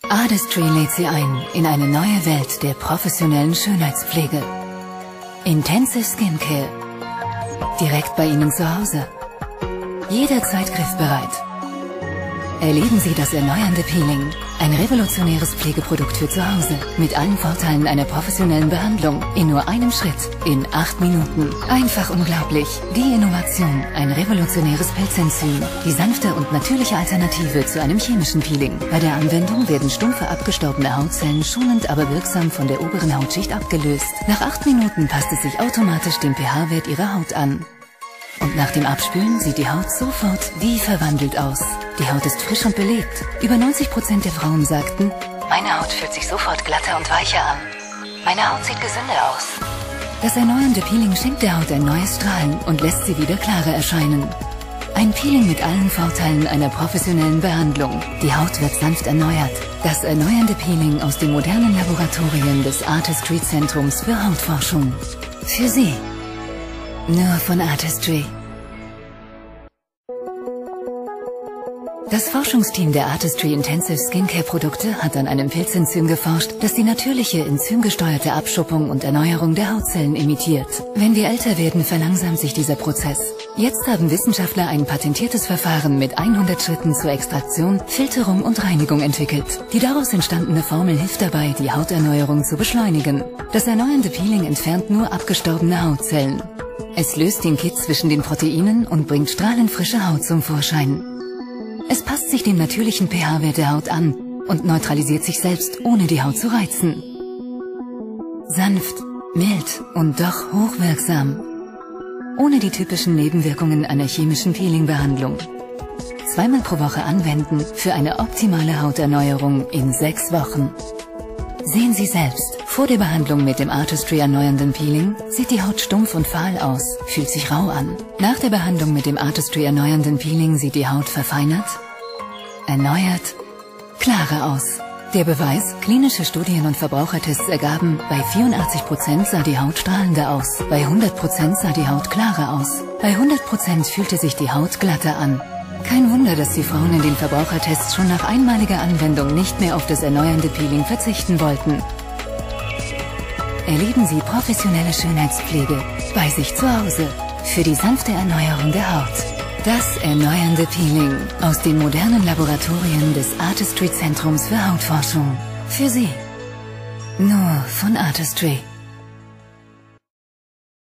Artistry lädt Sie ein in eine neue Welt der professionellen Schönheitspflege. Intensive Skincare. Direkt bei Ihnen zu Hause. Jederzeit griffbereit. Erleben Sie das erneuernde Peeling. Ein revolutionäres Pflegeprodukt für zu Hause. Mit allen Vorteilen einer professionellen Behandlung. In nur einem Schritt. In 8 Minuten. Einfach unglaublich. Die Innovation. Ein revolutionäres Pilzenzym. Die sanfte und natürliche Alternative zu einem chemischen Peeling. Bei der Anwendung werden stumpfe, abgestorbene Hautzellen schonend, aber wirksam von der oberen Hautschicht abgelöst. Nach 8 Minuten passt es sich automatisch dem pH-Wert Ihrer Haut an. Und nach dem Abspülen sieht die Haut sofort wie verwandelt aus. Die Haut ist frisch und belebt. Über 90% der Frauen sagten, meine Haut fühlt sich sofort glatter und weicher an. Meine Haut sieht gesünder aus. Das erneuernde Peeling schenkt der Haut ein neues Strahlen und lässt sie wieder klarer erscheinen. Ein Peeling mit allen Vorteilen einer professionellen Behandlung. Die Haut wird sanft erneuert. Das erneuernde Peeling aus den modernen Laboratorien des Artistry Zentrums für Hautforschung. Für Sie. Nur von Artistry. Das Forschungsteam der Artistry Intensive Skincare Produkte hat an einem Pilzenzym geforscht, das die natürliche enzymgesteuerte Abschuppung und Erneuerung der Hautzellen imitiert. Wenn wir älter werden, verlangsamt sich dieser Prozess. Jetzt haben Wissenschaftler ein patentiertes Verfahren mit 100 Schritten zur Extraktion, Filterung und Reinigung entwickelt. Die daraus entstandene Formel hilft dabei, die Hauterneuerung zu beschleunigen. Das erneuernde Peeling entfernt nur abgestorbene Hautzellen. Es löst den Kitt zwischen den Proteinen und bringt strahlenfrische Haut zum Vorschein. Es passt sich dem natürlichen pH-Wert der Haut an und neutralisiert sich selbst, ohne die Haut zu reizen. Sanft, mild und doch hochwirksam. Ohne die typischen Nebenwirkungen einer chemischen Peelingbehandlung. 2-mal pro Woche anwenden für eine optimale Hauterneuerung in 6 Wochen. Sehen Sie selbst, vor der Behandlung mit dem Artistry erneuernden Peeling sieht die Haut stumpf und fahl aus, fühlt sich rau an. Nach der Behandlung mit dem Artistry erneuernden Peeling sieht die Haut verfeinert, erneuert, klarer aus. Der Beweis, klinische Studien und Verbrauchertests ergaben, bei 84% sah die Haut strahlender aus, bei 100% sah die Haut klarer aus, bei 100% fühlte sich die Haut glatter an. Kein Wunder, dass die Frauen in den Verbrauchertests schon nach einmaliger Anwendung nicht mehr auf das erneuernde Peeling verzichten wollten. Erleben Sie professionelle Schönheitspflege bei sich zu Hause für die sanfte Erneuerung der Haut. Das erneuernde Peeling aus den modernen Laboratorien des Artistry Zentrums für Hautforschung. Für Sie. Nur von Artistry.